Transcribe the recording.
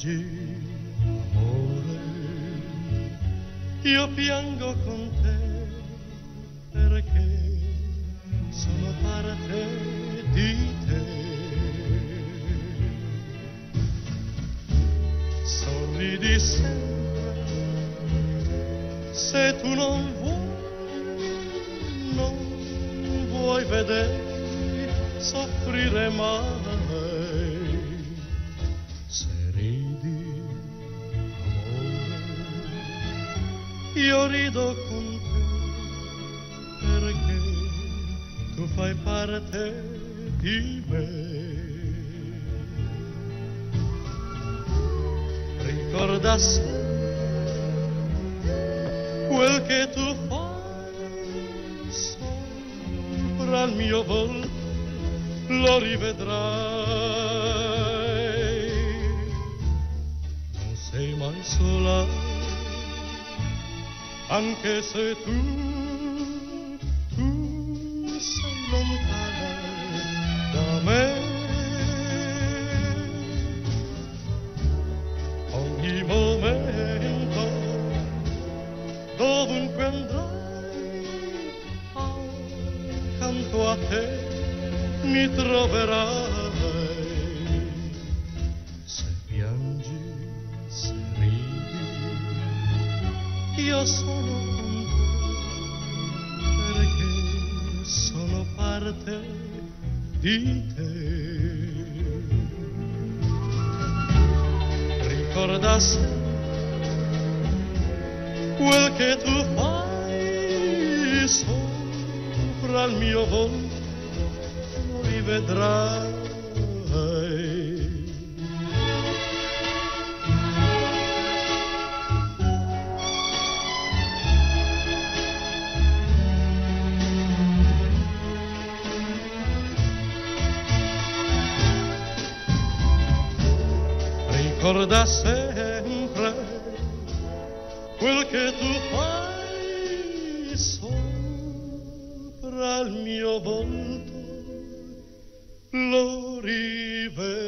piangi, amore, io piango con te perché sono parte di te. Sorridi sempre, se tu non vuoi vedere soffrire mai. Se ridi, amore, io rido con te perché tu fai parte di me. Ricorda sempre quel che tu fai sopra il mio volto, lo rivedrai. Non sei mai sola, anche se tu sei lontana da me. Ogni momento, dovunque andrai, accanto a te mi troverai. Se piangi, se ridi, io sono con te perché sono parte di te. Ricorda sempre quel che tu fai sopra il mio volto, rivedrai. Ricorda sempre quel che tu fai sopra il mio volto, lo rivedrai.